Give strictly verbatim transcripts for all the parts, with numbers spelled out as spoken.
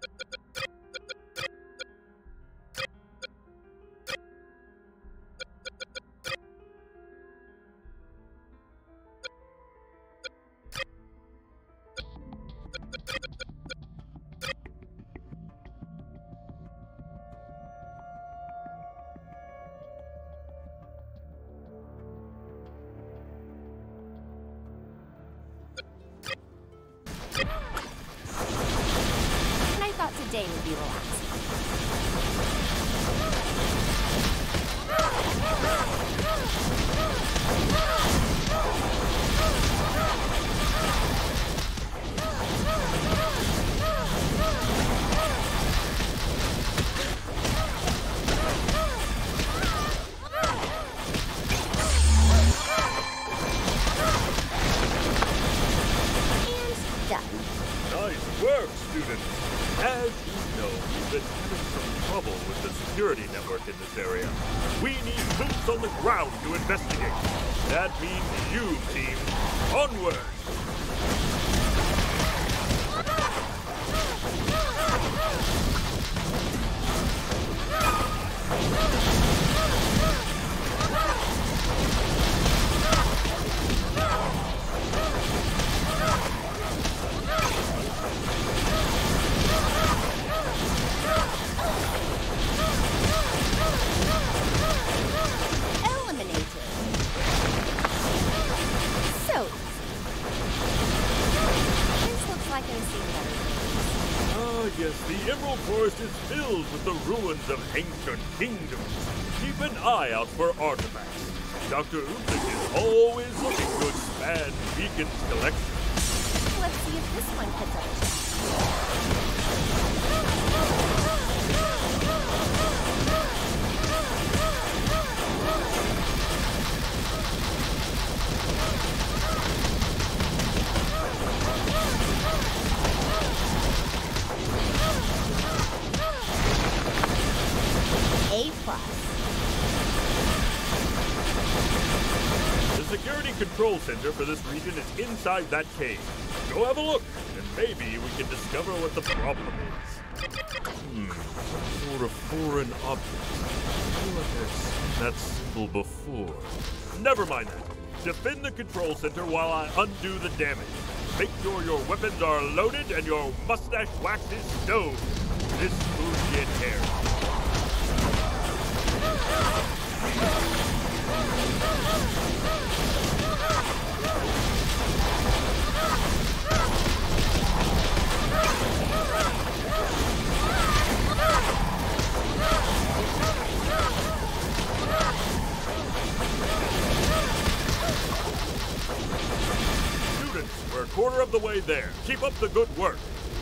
Today would be relaxing. And done. Nice work, students. As you know, we've been having some trouble with the security network in this area. We need boots on the ground to investigate. That means you, team. Onward! Yes, the Emerald Forest is filled with the ruins of ancient kingdoms. Keep an eye out for artifacts. Doctor Oobleck is always looking to expand Beacon's collection. Let's see if this one puts up a The security control center for this region is inside that cave. Go have a look, and maybe we can discover what the problem is. Hmm, some sort of foreign object. I feel like I've seen that symbol before. Never mind that. Defend the control center while I undo the damage. Make sure your weapons are loaded and your mustache wax is stoned. This will get hair. Students, we're a quarter of the way there. Keep up the good work.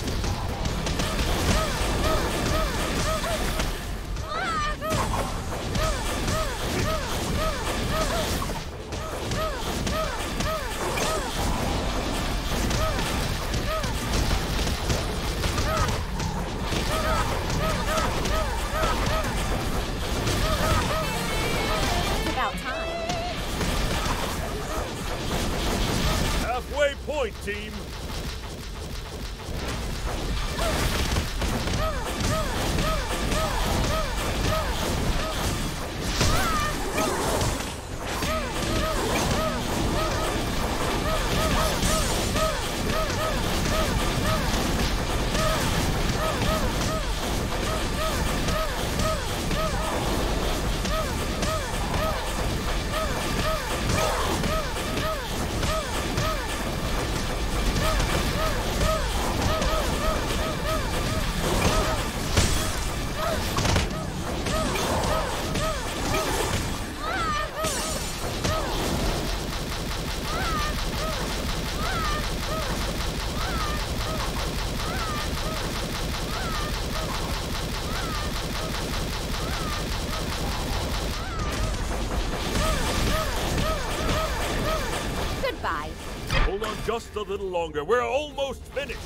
Halfway point, team. Goodbye. Hold on just a little longer. We're almost finished.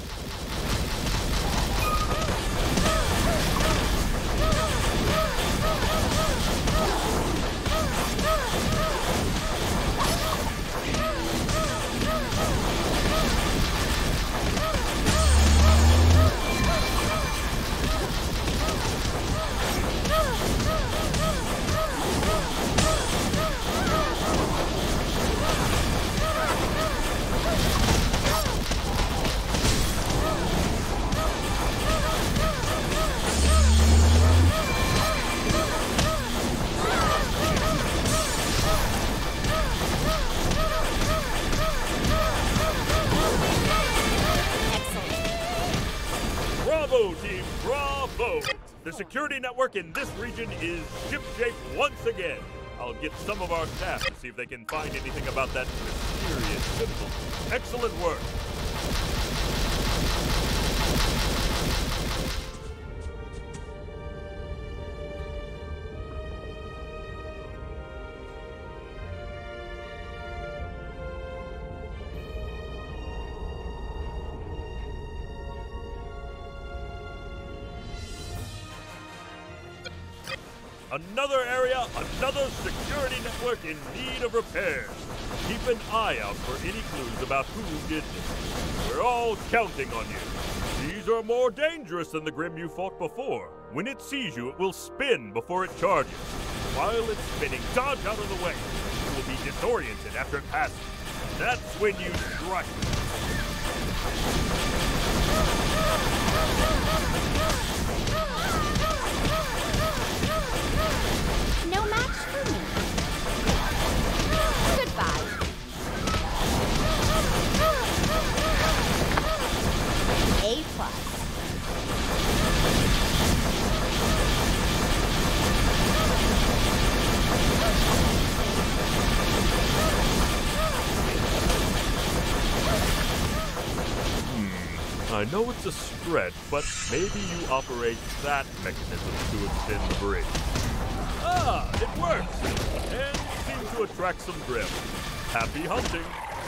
Bravo, team, bravo! The security network in this region is ship-shape once again. I'll get some of our staff to see if they can find anything about that mysterious symbol. Excellent work. Another area, another security network in need of repairs. Keep an eye out for any clues about who did this. We're all counting on you. These are more dangerous than the Grimm you fought before. When it sees you, it will spin before it charges. While it's spinning, dodge out of the way. You will be disoriented after it passes. That's when you strike. No match for me. Goodbye. A plus. I know it's a stretch, but maybe you operate that mechanism to extend the bridge. Ah, it works! And you seem to attract some Grimm. Happy hunting!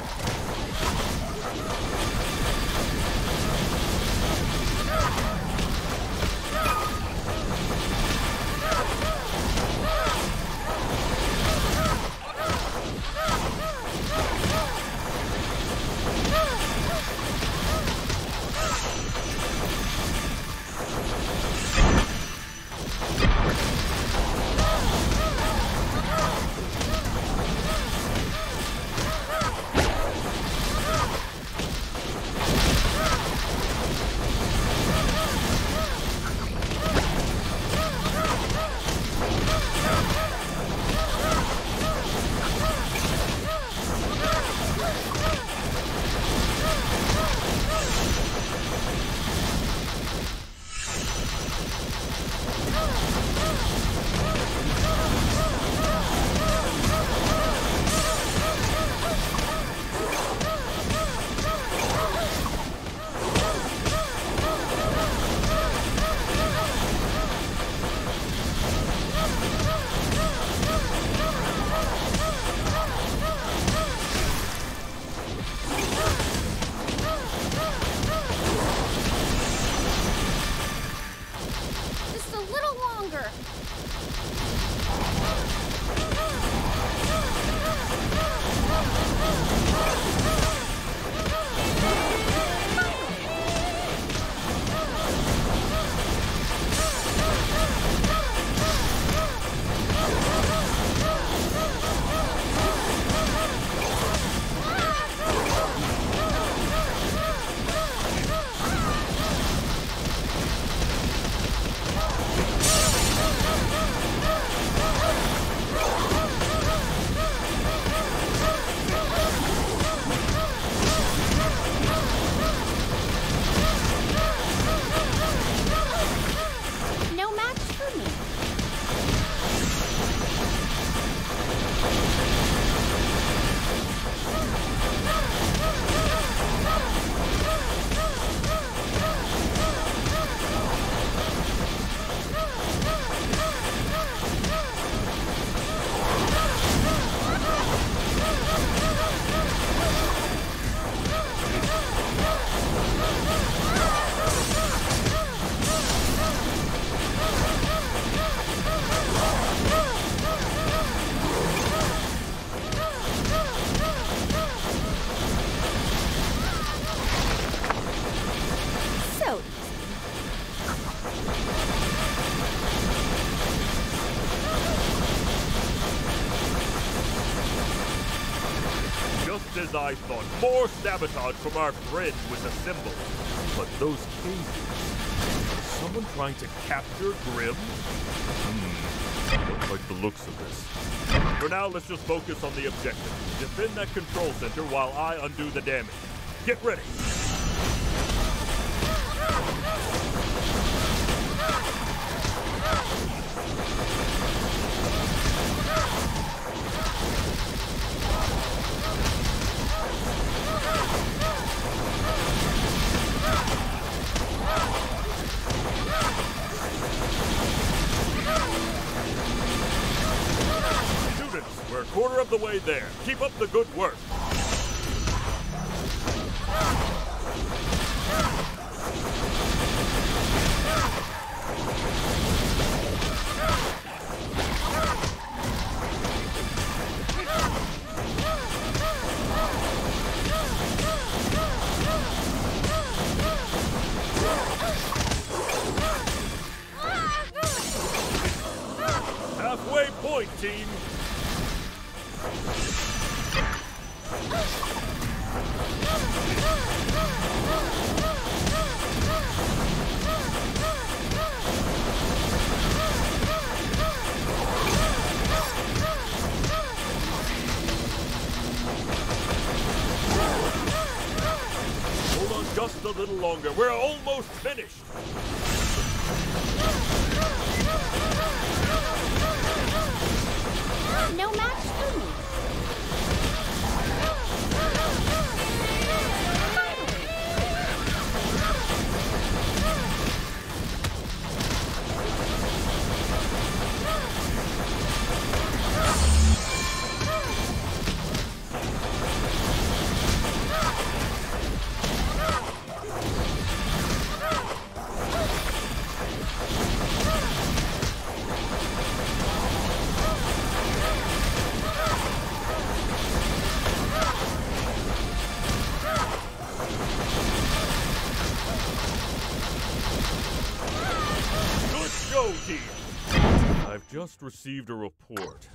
As I thought, more sabotage from our bridge with the symbol. But those cages, is someone trying to capture Grimm? Hmm, don't like the looks of this. For now, let's just focus on the objective. Defend that control center while I undo the damage. Get ready! of the way there. Keep up the good work. Halfway point, team. Hold on just a little longer. We're almost finished. No match for me. Go, team! I've just received a report.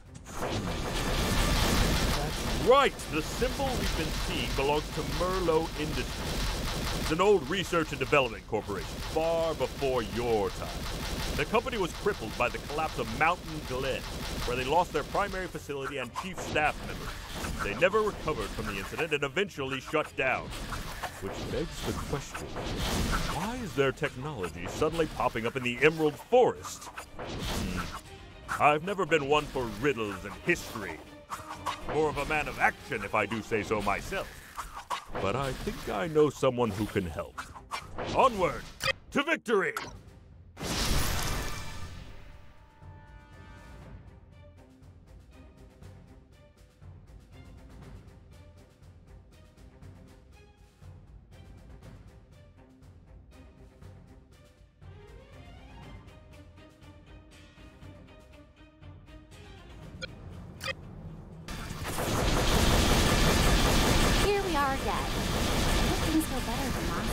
That's right! The symbol we've been seeing belongs to Merlot Industries. It's an old research and development corporation, far before your time. The company was crippled by the collapse of Mountain Glen, where they lost their primary facility and chief staff member. They never recovered from the incident and eventually shut down. Which begs the question, why is their technology suddenly popping up in the Emerald Forest? Hmm. I've never been one for riddles and history. More of a man of action, if I do say so myself. But I think I know someone who can help. Onward to victory! Here we are again. Hope things go better than last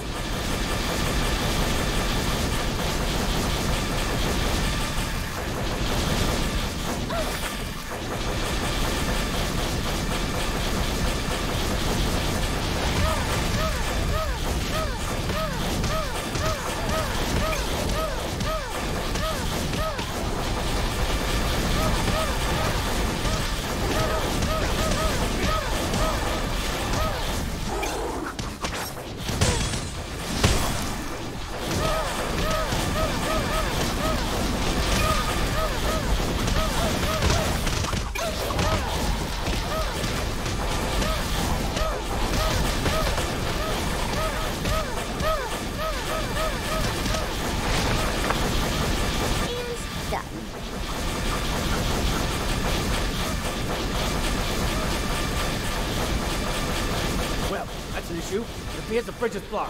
issue. It appears the bridge is blocked.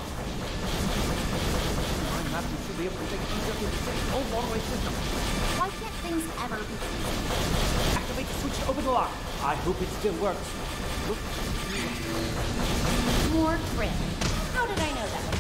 I'm happy to be able to take each of the city's own waterway system. Why can't things ever be easy? Activate the switch to open the lock. I hope it still works. Look. More Grimm. How did I know that would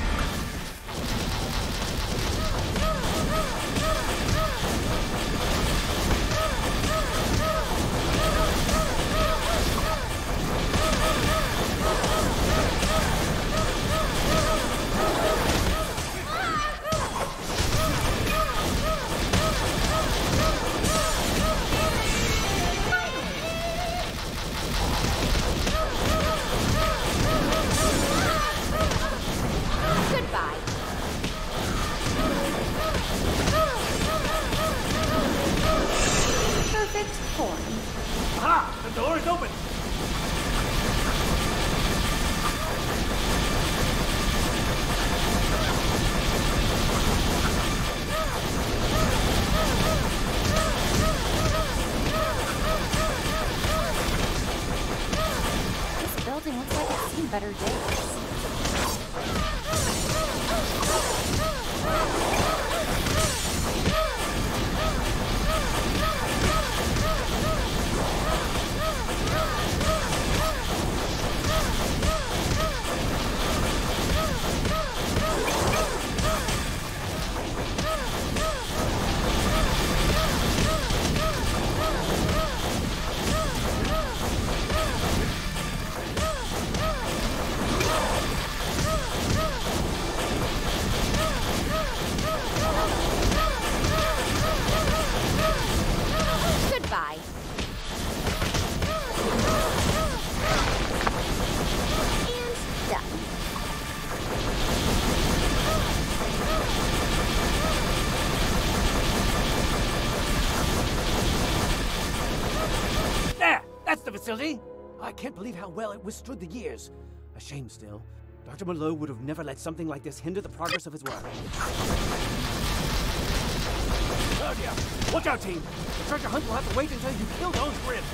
Better days. Facility? I can't believe how well it withstood the years. A shame still. Doctor Mallow would have never let something like this hinder the progress of his work. Oh dear! Watch out, team! The treasure hunt will have to wait until you kill those Grimm.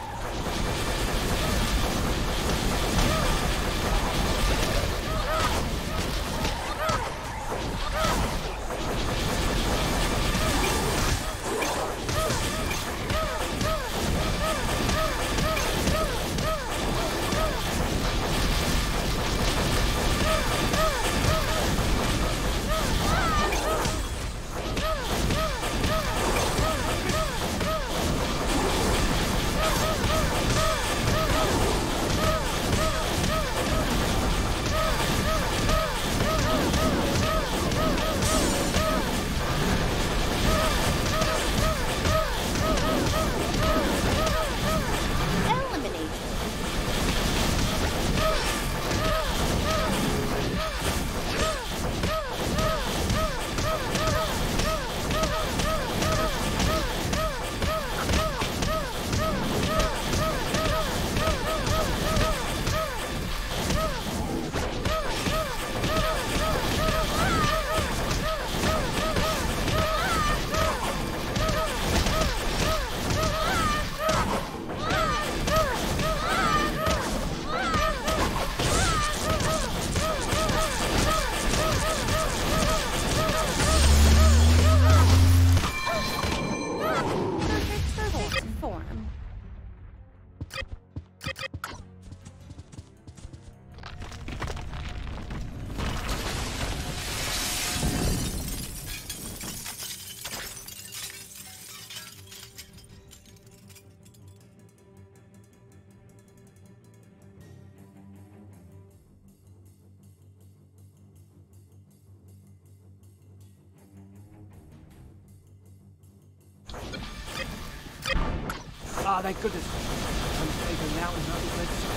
Ah, thank goodness. I'm safer now and not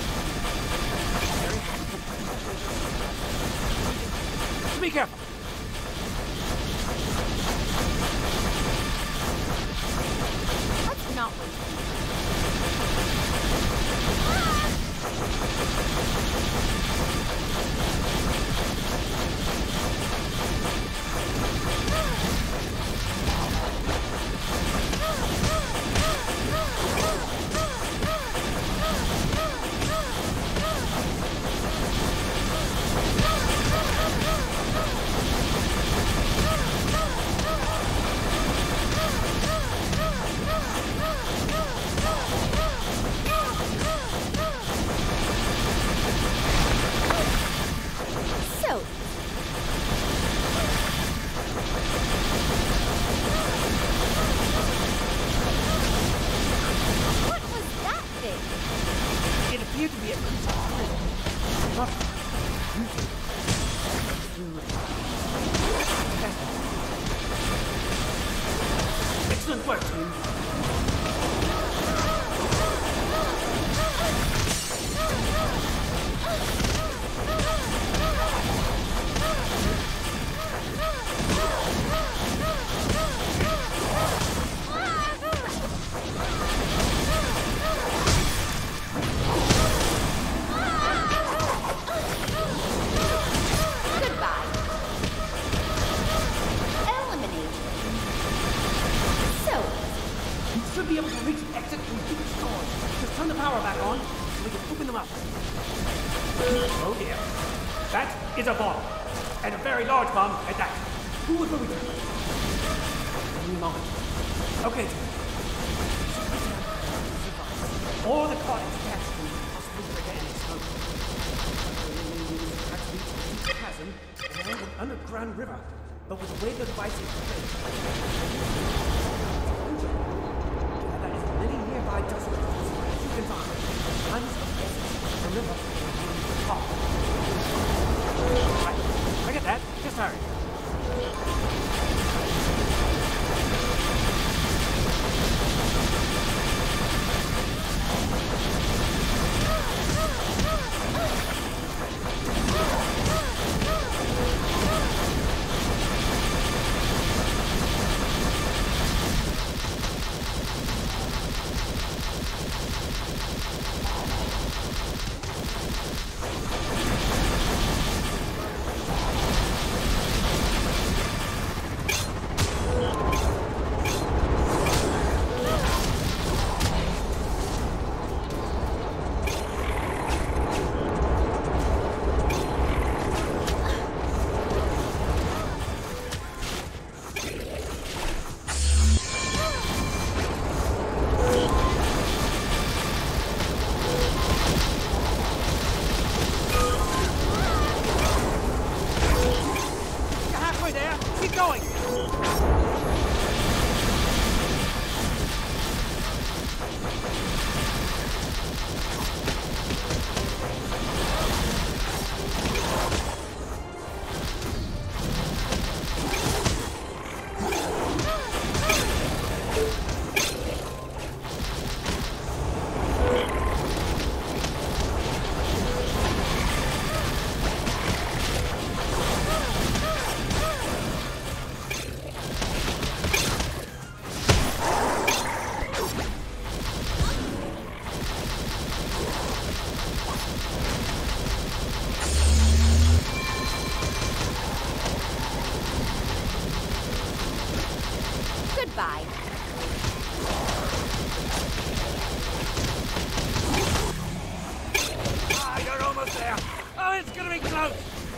because... Be careful! That's not what work, team. Be able to reach the exit through these doors. Just turn the power back on so we can open them up. Oh dear. That is a bomb. And a very large bomb at that. Who would believe it? Only a moment. Okay. Or the cottage gas can possibly trigger an explosion. That's reached a chasm and an underground river. But with the way the device is placed, many nearby dust particles as you can find. Tons of places. Remember, top. Right, I get that. Just hurry. Goodbye. Ah, you're almost there. Oh, it's gonna be close.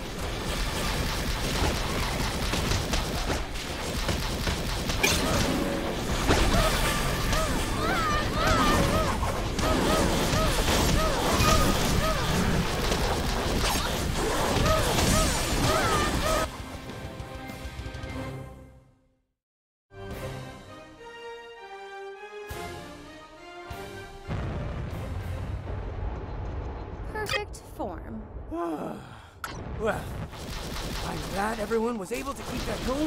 Perfect form. Well, I'm glad everyone was able to keep their cool.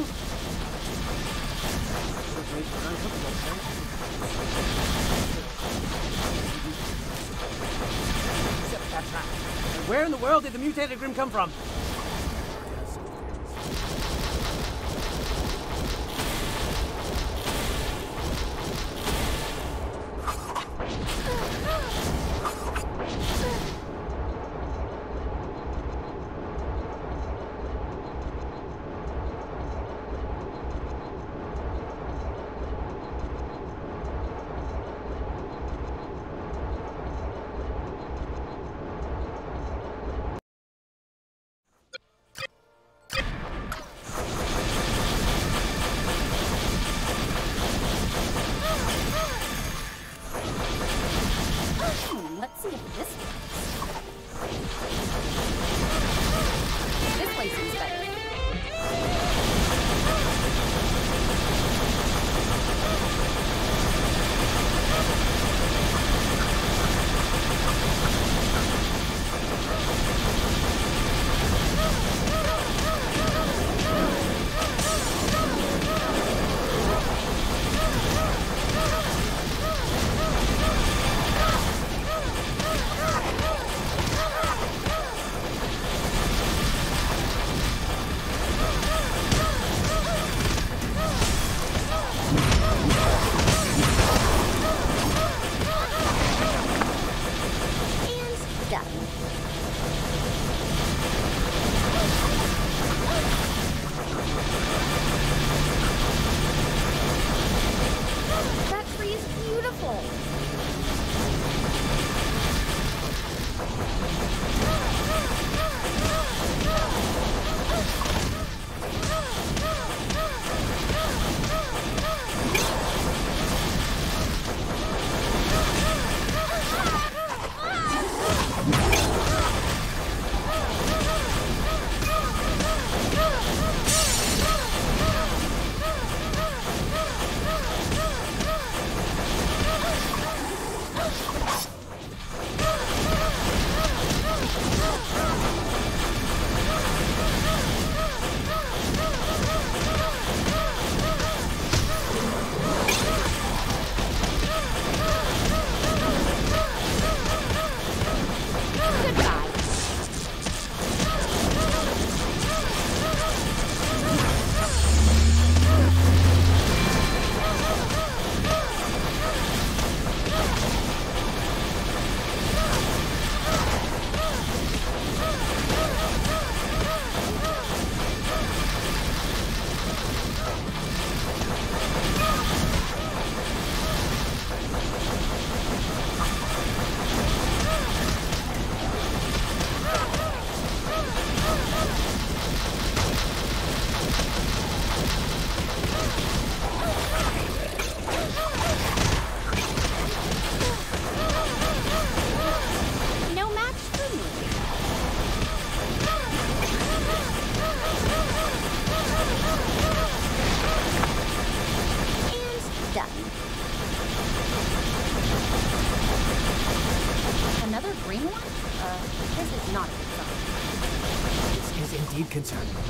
Except that trap. And where in the world did the mutated Grimm come from?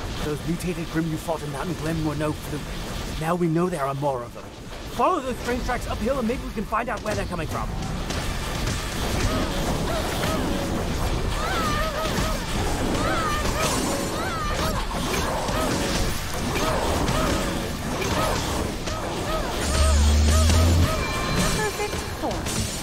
Those mutated Grimm you fought in Mountain Glen were no fluke. Now we know there are more of them. Follow those train tracks uphill and maybe we can find out where they're coming from. Perfect form.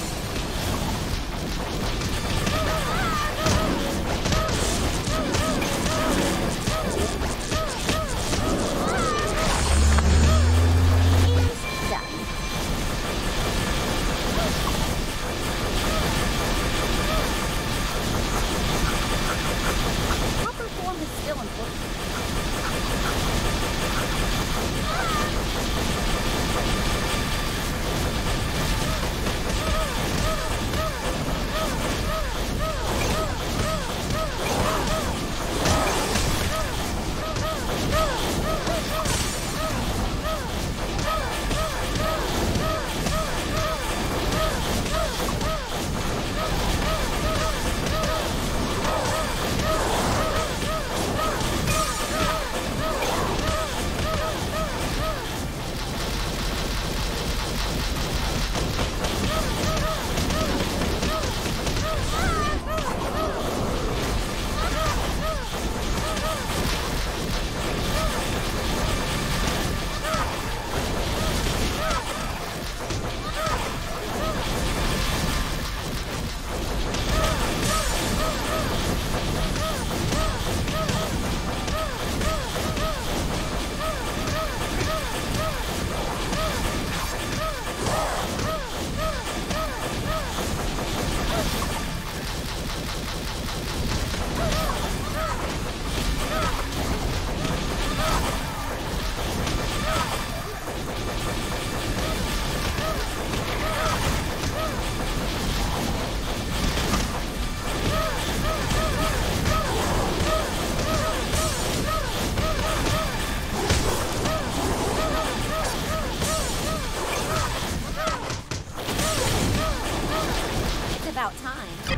About time.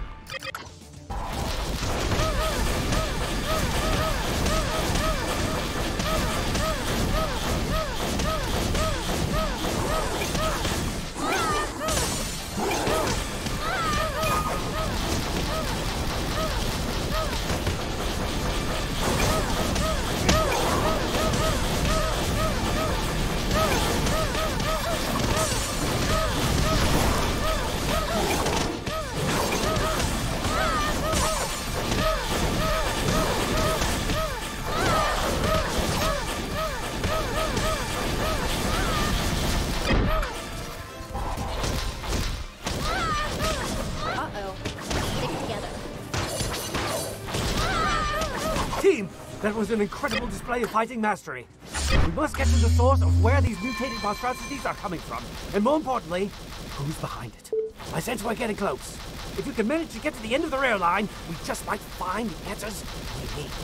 That was an incredible display of fighting mastery. We must get to the source of where these mutated monstrosities are coming from, and more importantly, who's behind it. I sense we're getting close. If we can manage to get to the end of the rail line, we just might find the answers we need.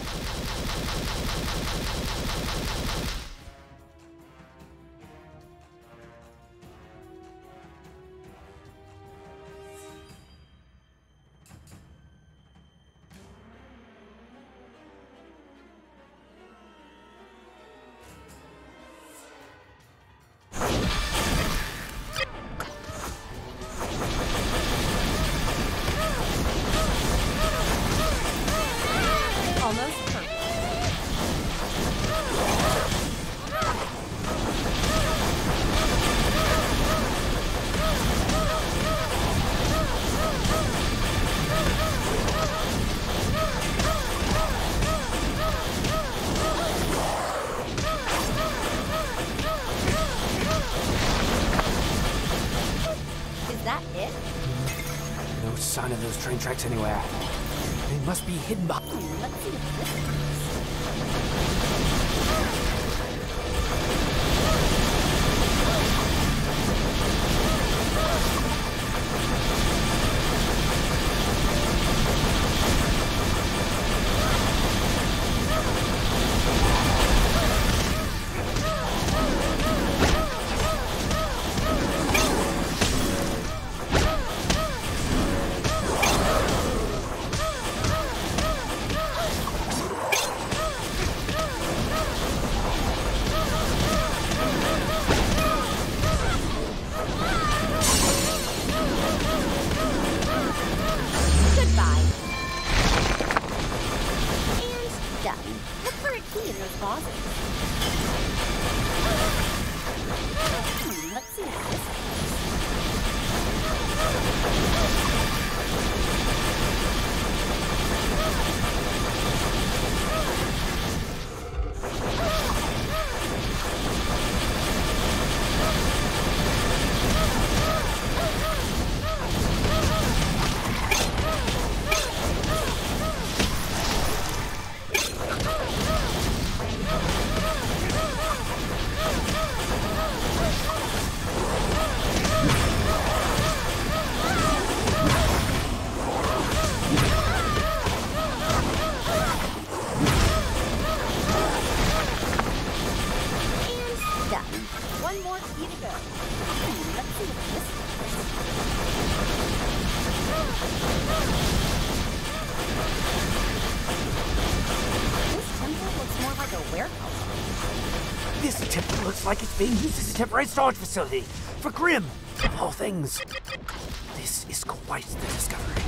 Sign of those train tracks anywhere. They must be hidden behind. Let's see if this in those vases. Hmm, let's see how this like it's being used as a temporary storage facility for Grimm, of all things. This is quite the discovery.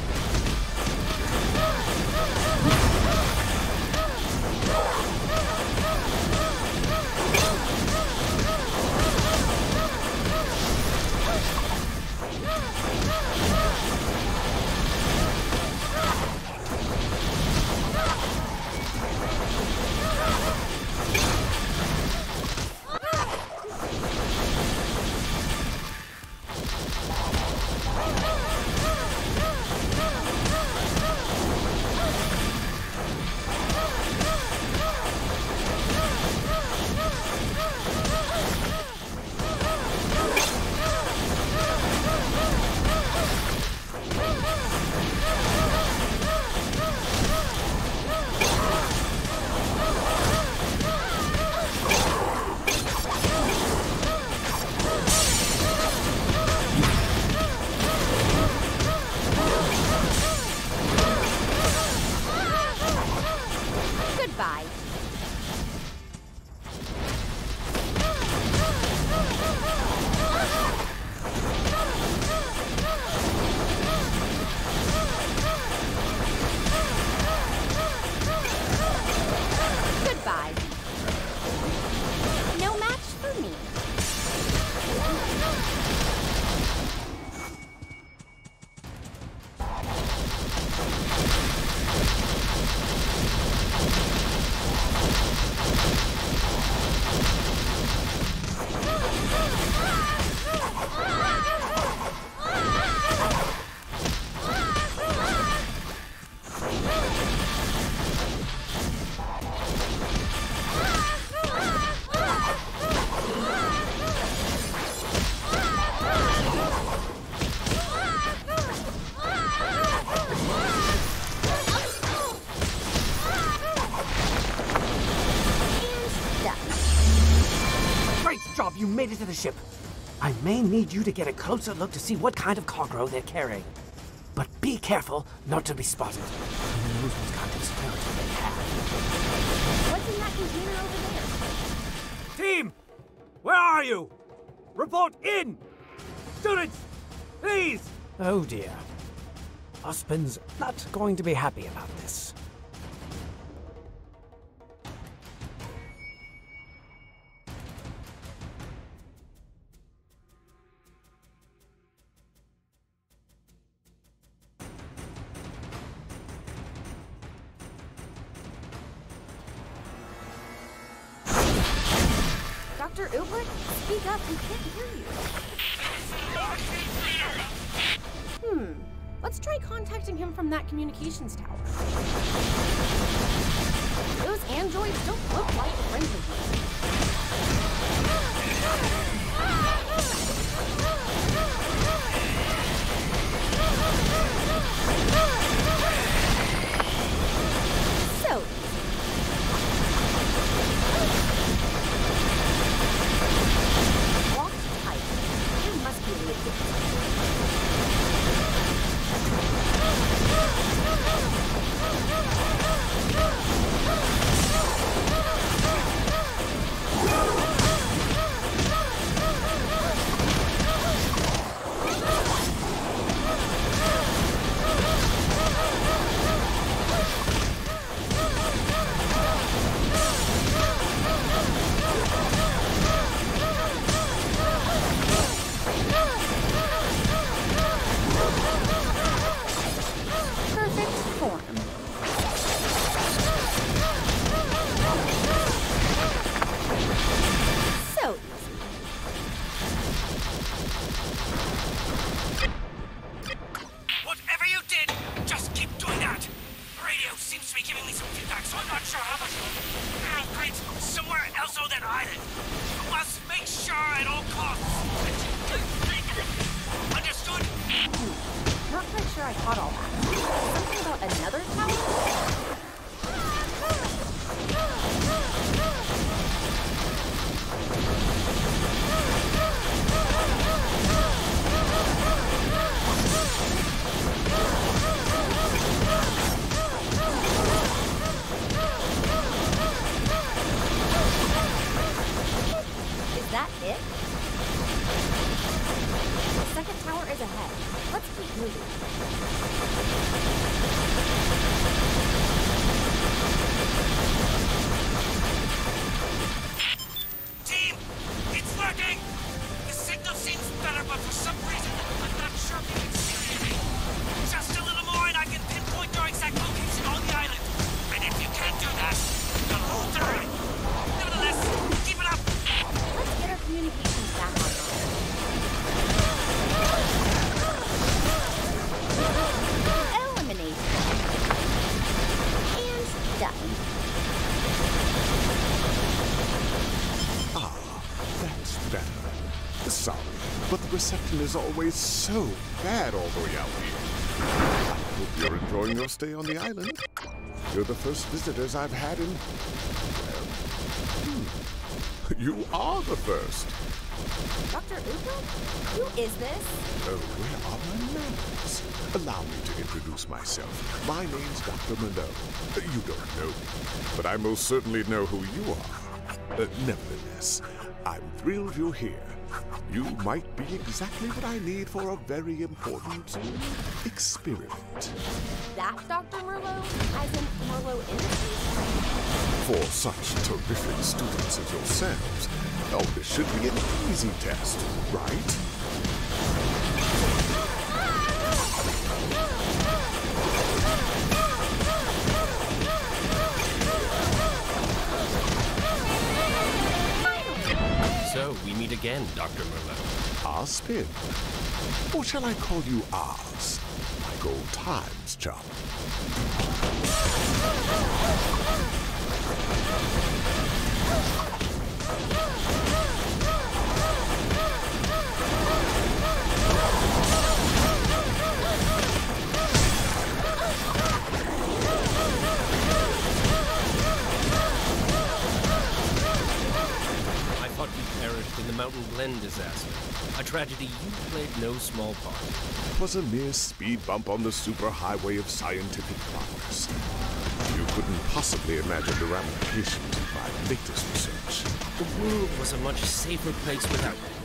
You made it to the ship. I may need you to get a closer look to see what kind of cargo they're carrying. But be careful not to be spotted. Who knows what kind of security they have. What's in that container over there? Team! Where are you? Report in! Students! Please! Oh dear. Husband's not going to be happy about this. Doctor Ulrich, speak up, we can't hear you. Hmm, let's try contacting him from that communications tower. Those androids don't look like friends of his. So walk tight. There must be a way. that island. You must make sure at all costs. Understood? Not quite sure I caught all that. Something about another tower? Is that it? The second tower is ahead. Let's keep moving. Team, it's working! The signal seems better, but for some reason, I'm not sure if you can see anything. Just a little more and I can pinpoint your exact location on the island. And if you can't do that, you'll lose the ride. Nevertheless, keep it up! Let's get our communications back online. Eliminate. And done. Ah, that's better. Sorry, but the reception is always so bad all the way out here. I hope you're enjoying your stay on the island. You're the first visitors I've had in... Well, hmm. You are the first. Doctor Uko? Who is this? Oh, where are my manners? Allow me to introduce myself. My name's Doctor Minot. You don't know me, but I most certainly know who you are. Uh, nevertheless, I'm thrilled you're here. You might be exactly what I need for a very important experiment. That Doctor Merlot? As in Merlot Industries? For such terrific students as yourselves, oh, this should be an easy test, right? So, we meet again, Doctor Merlot. Our spin. Or shall I call you ours? Like old times, chum. In the Mountain Glen disaster, a tragedy you played no small part. It was a mere speed bump on the superhighway of scientific progress. You couldn't possibly imagine the ramifications of my latest research. The world was a much safer place without it.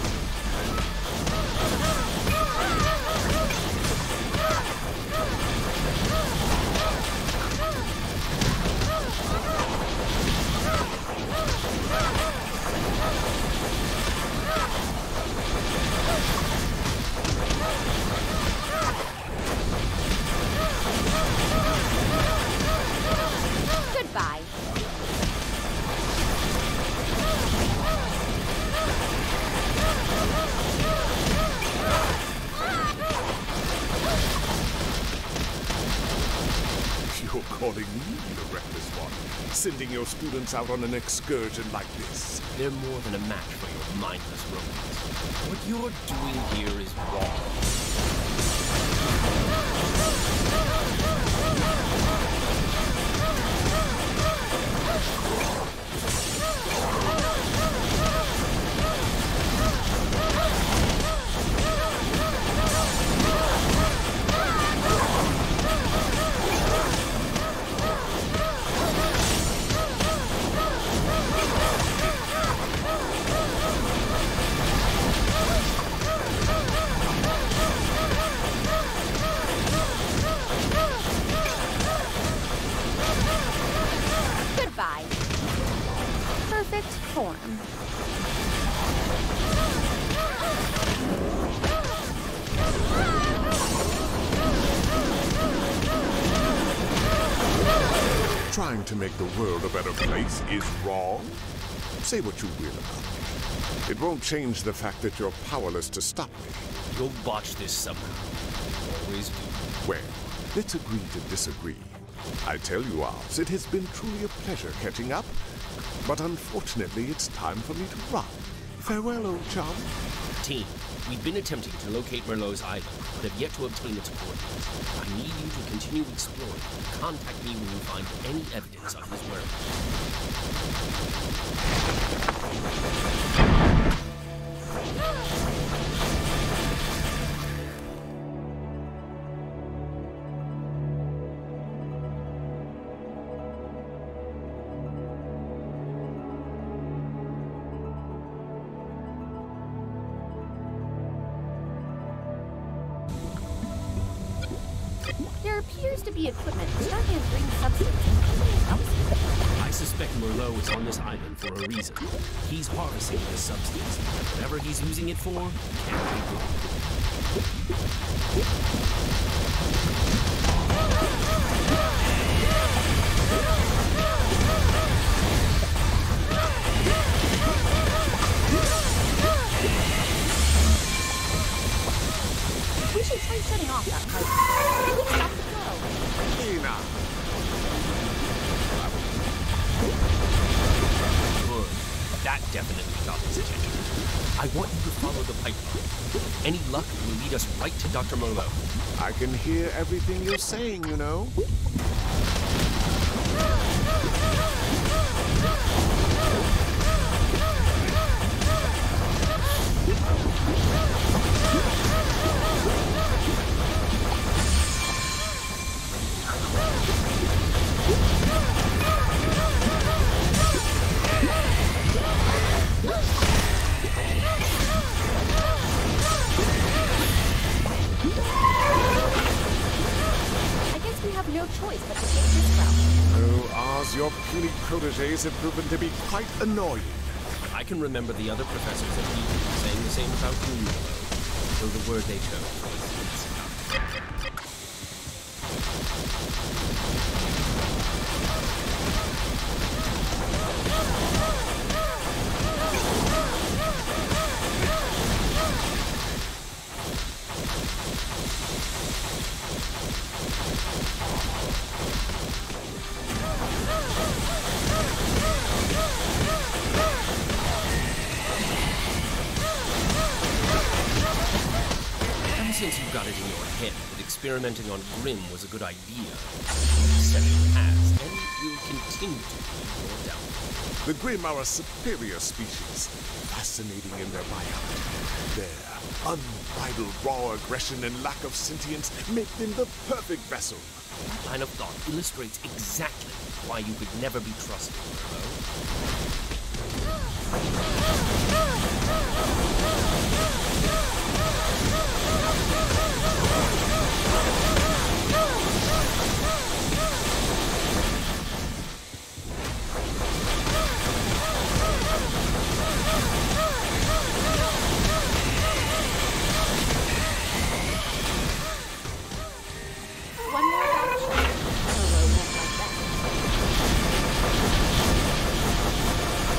Goodbye. You're calling me the reckless one, sending your students out on an excursion like this. They're more than a match for your mindless robots. What you're doing here is wrong. Goodbye. Perfect form. Trying to make the world a better place is wrong? Say what you will about me. It won't change the fact that you're powerless to stop me. You'll botch this somehow. Always do. Well, let's agree to disagree. I tell you, Oz, it has been truly a pleasure catching up, But unfortunately, it's time for me to run. Farewell, old chum. Team, we've been attempting to locate Merlot's island, but have yet to obtain its coordinates. I need you to continue exploring. Contact me when you find any evidence of his There appears to be equipment stuck in green substance including elsewhere. I suspect Merlot is on this island for a reason. He's harvesting this substance. Whatever he's using it for, can't be good. We should try shutting off that pipe. It would stop the flow. Tina. Good. That definitely got his attention. I want you to follow the pipeline. Any luck will lead us right to Doctor Merlot. I can hear everything you're saying, you know. No choice but to take this route. Oh, Oz, your puny protégés have proven to be quite annoying. I can remember the other professors at SPEEDRUN saying the same about you, Merlot, though the word they chose was since you got it in your head that experimenting on Grimm was a good idea, said it has, and will continue to be your downfall. The Grimm are a superior species, fascinating in their biology. Their unbridled raw aggression and lack of sentience make them the perfect vessel. That line of thought illustrates exactly why you could never be trusted, Merlot. One more action. Merlot won't like that.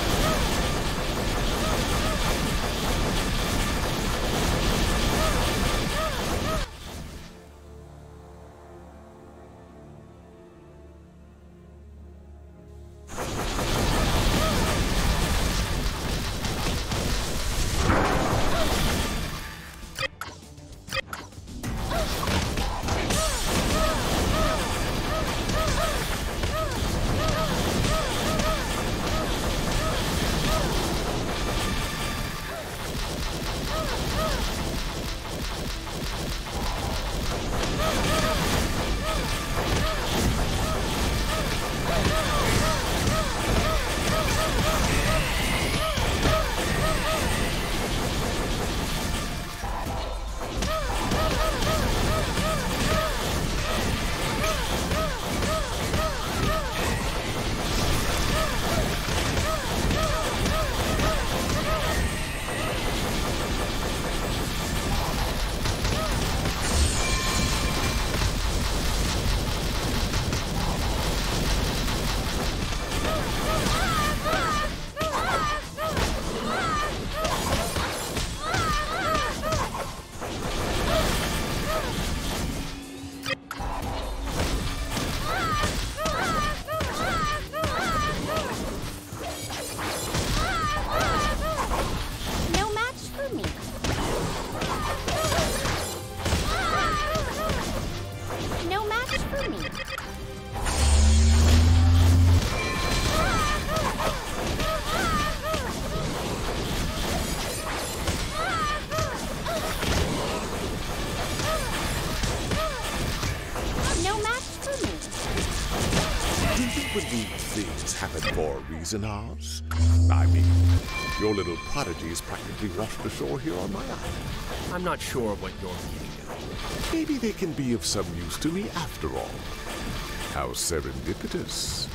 For a reason, Oz? I mean, your little prodigies practically washed ashore here on my island. I'm not sure what you're getting at. Maybe they can be of some use to me after all. How serendipitous.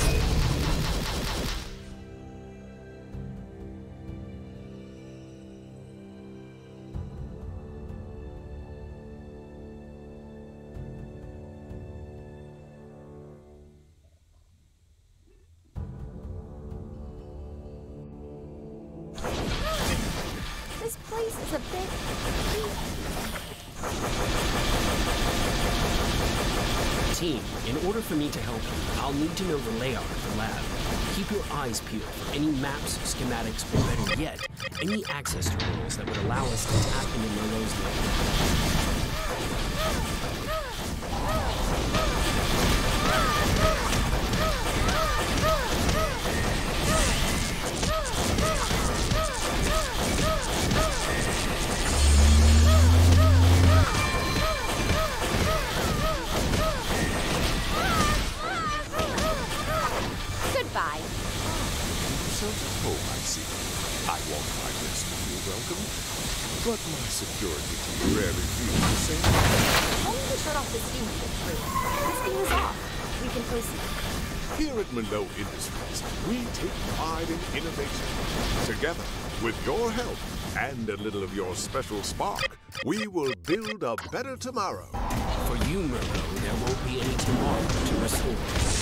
This place is a bit... Team, in order for me to help you, I'll need to know the layout of the lab. Keep your eyes peeled for any maps, schematics, or better yet, any access terminals that would allow us to tap into Merlot's network. Goodbye. So at home, I see. I want my best to feel welcome, but my security team rarely feels the same. Only to shut off the steam to get through. The steam is off. We can proceed. Here at Merlot Industries, we take pride in innovation. Together, with your help and a little of your special spark, we will build a better tomorrow. For you, Merlot, there won't be any tomorrow to restore.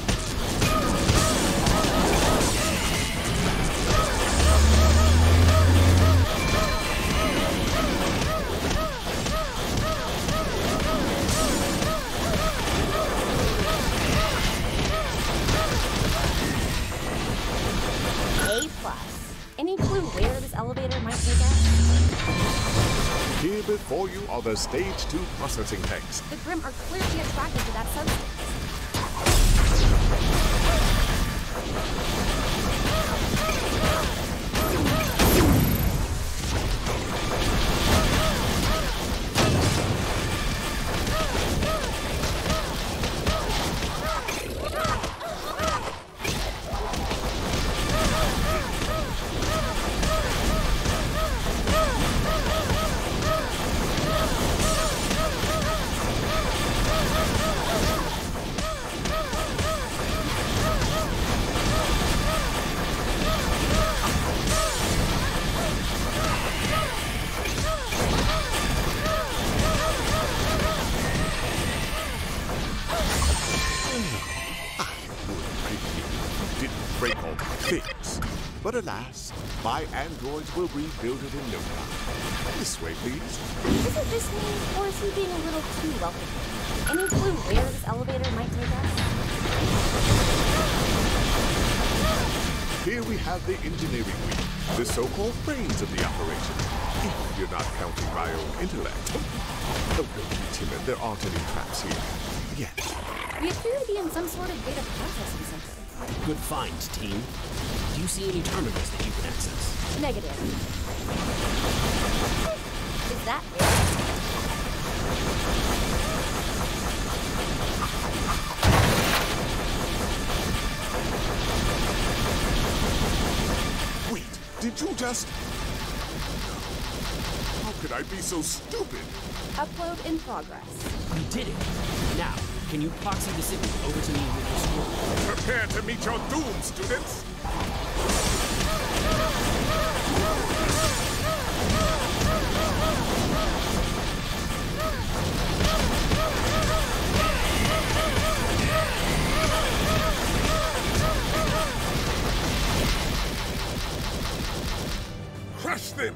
Any clue where this elevator might take us? Here before you are the stage two processing tanks. The Grimm are clearly attracted to that substance. But alas, my androids will rebuild it in no time. This way, please. Is it this way, or is he being a little too welcoming? Any clue where this elevator might take us? Here we have the engineering wing, the so-called brains of the operation. If you're not counting my own intellect. Oh, don't be timid. There aren't any traps here. Yet. We appear to be in some sort of data processing center. Good find, team. Do you see any terminals that you can access? Negative. Is that it? Wait, did you just... How could I be so stupid? Upload in progress. You did it. Now, can you proxy the signal over to me with your scroll? Prepare to meet your doom, students! Crush them!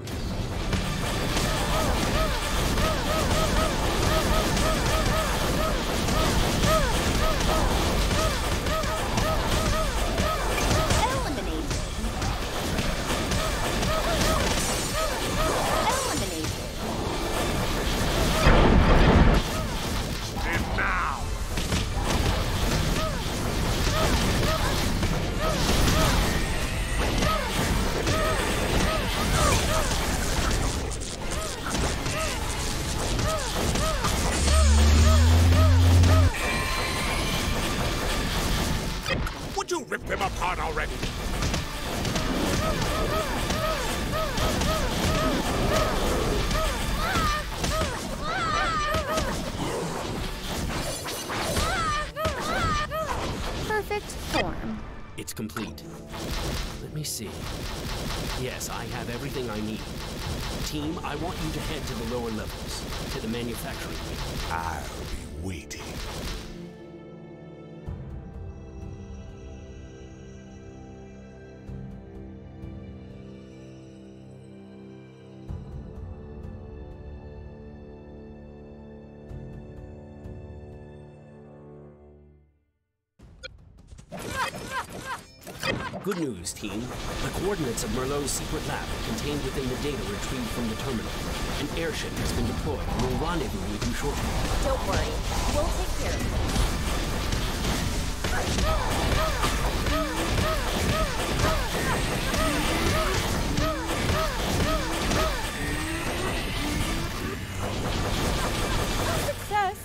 I see. Yes, I have everything I need. Team, I want you to head to the lower levels, to the manufacturing wing. I'll be waiting. Good news, team. The coordinates of Merlot's secret lab are contained within the data retrieved from the terminal. An airship has been deployed and will rendezvous with you shortly. Don't worry. We'll take care of it. Success!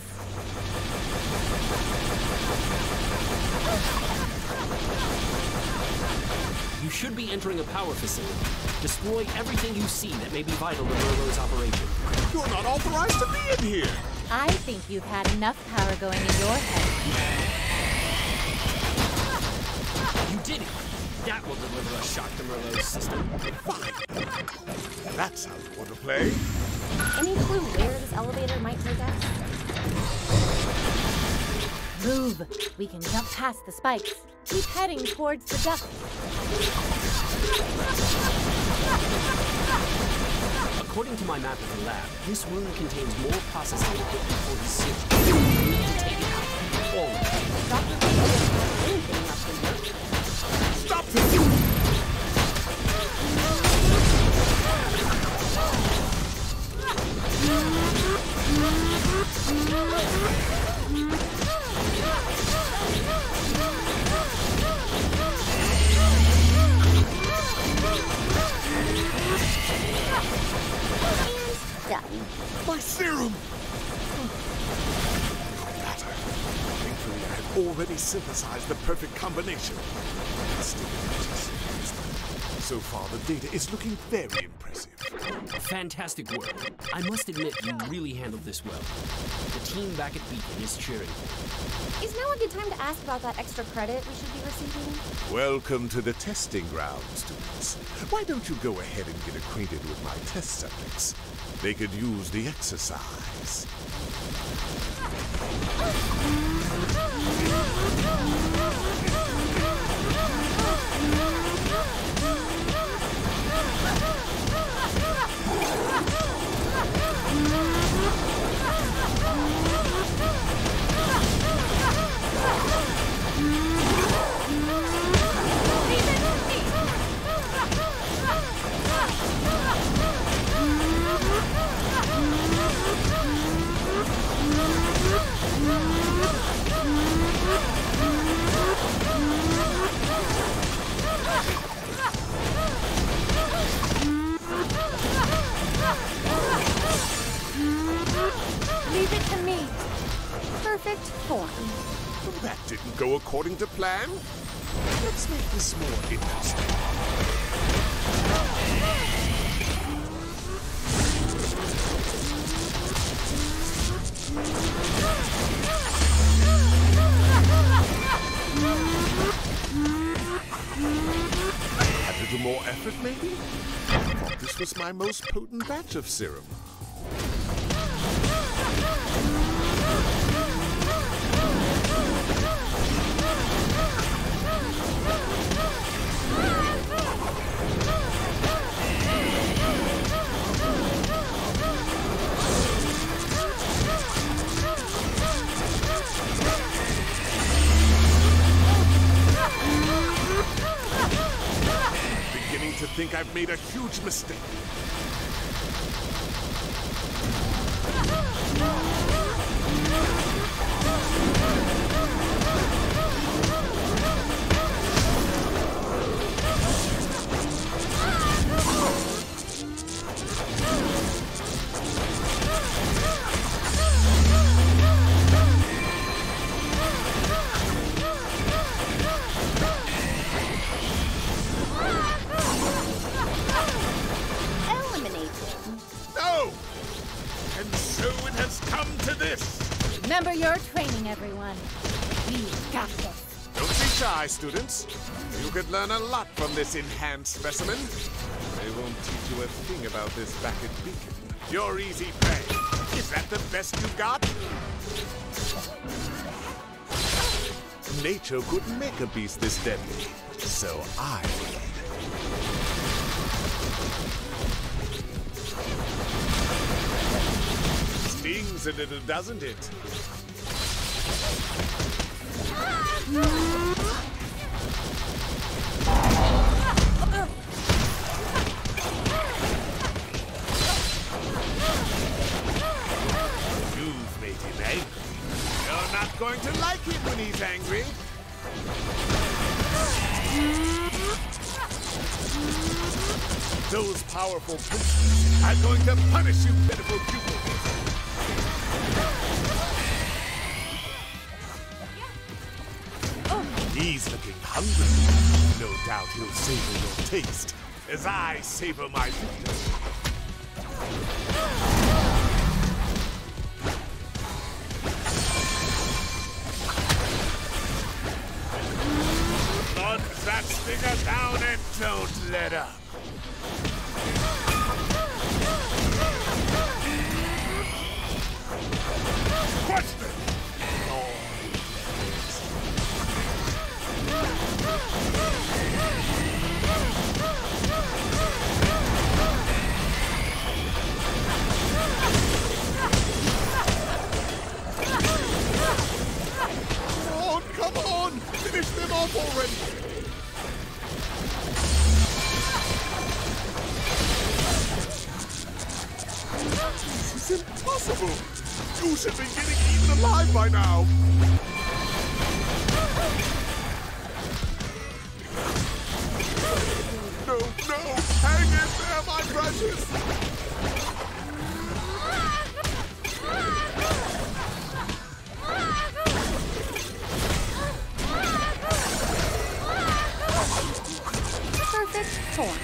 You should be entering a power facility. Destroy everything you see that may be vital to Merlot's operation. You're not authorized to be in here! I think you've had enough power going in your head. You did it! That will deliver a shock to Merlot's system. Fine. That's how you want to play. Any clue where this elevator might take us? Move! We can jump past the spikes. Keep heading towards the duct. According to my map of the lab, this room contains more processing equipment for his suit. You need to take it out. All of it. Doctor doesn't have anything left in here. Stop this! Done. My serum! Matter. Thankfully, I have already synthesized the perfect combination. Still, so far, the data is looking very impressive. Fantastic work. I must admit, you really handled this well. The team back at Beacon is cheering. Is now a good time to ask about that extra credit we should be receiving? Welcome to the testing ground, students. Why don't you go ahead and get acquainted with my test subjects? They could use the exercise. Leave it to me. Perfect form. That didn't go according to plan. Let's make this more interesting. A little more effort, maybe? I thought this was my most potent batch of serum. Beginning to think I've made a huge mistake. Remember your training, everyone. We've got this. Don't be shy, students. You could learn a lot from this enhanced specimen. They won't teach you a thing about this back at Beacon. You're easy prey. Is that the best you got? Nature couldn't make a beast this deadly, so I did. Stings a little, doesn't it? You've made him angry. You're not going to like him when he's angry. Those powerful princes are going to punish you, pitiful pupils. He's looking hungry. No doubt he'll savor your taste as I savor my victim. Plunge that stinger down and don't let up. Question! Come on! Finish them off already! This is impossible! You should be getting eaten alive by now! No, no! Hang in there, my precious! Perfect form.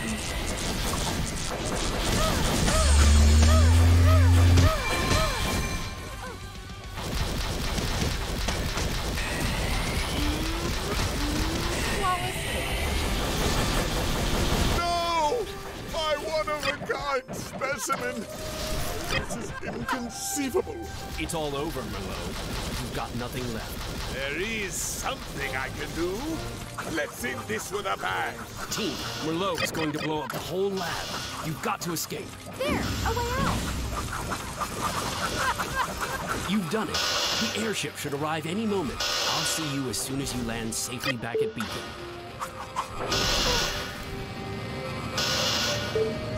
No! My one-of-a-kind specimen! This is inconceivable. It's all over, Merlot. You've got nothing left. There is something I can do. Let's end this with a bang. Team, Merlot is going to blow up the whole lab. You've got to escape. There, a way out. You've done it. The airship should arrive any moment. I'll see you as soon as you land safely back at Beacon.